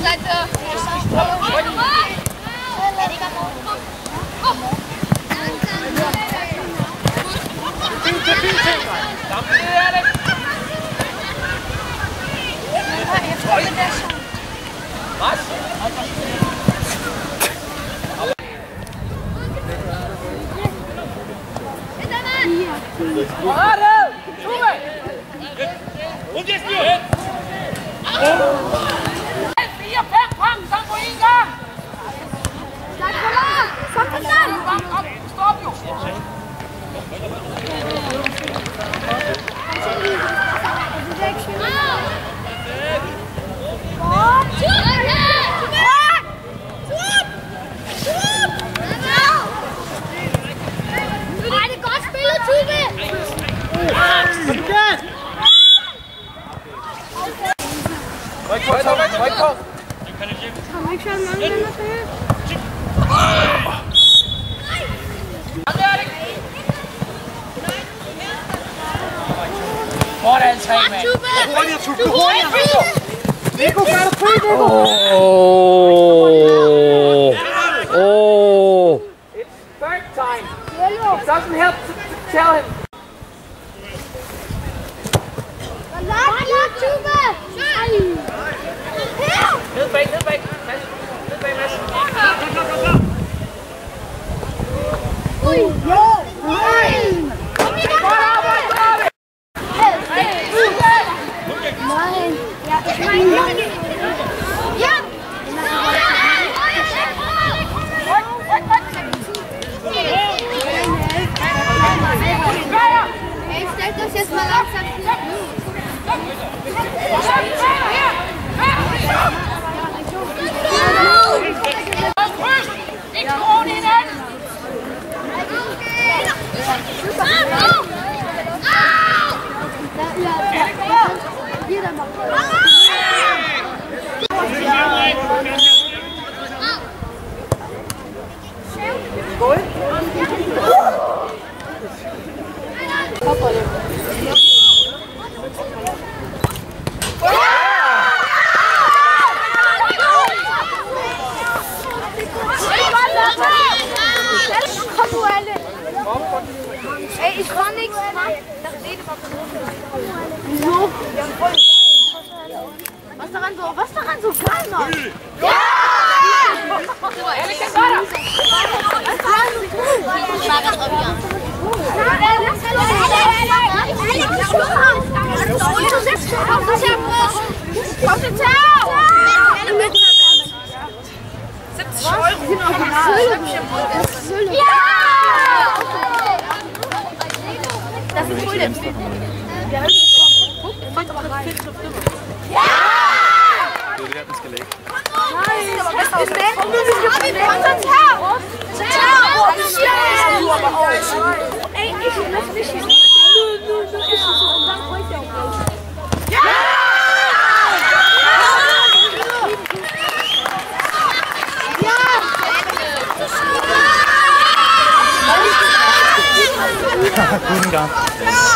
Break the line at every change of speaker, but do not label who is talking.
Und jetzt nur! Vier, fem, fem, sang på en gang! Stop jo! Højkår!
Kan vi ikke køre mange venner til?
Hvordan 3, mand?
Hurtigere, Tube! Hurtigere! Nico, gør det fri, Nico!
It's third time. It doesn't help to tell him. Ned bag, ned bag. Ned bag, Mads.
Stellt das jetzt mal langsam.
Ikke skåne hinanden!
Ey, ich war nichts. Wieso? Was daran so geil macht? Ja!
Ehrlich gesagt!
Ich mag das auch wieder. Das ist cool, der Typ. Ja!
Wir hatten es gelegt.
Nein, aber besser ist der. Ey, ich lass mich hier. Nur ich so und dann heute auch. Ja!
Guten Gang.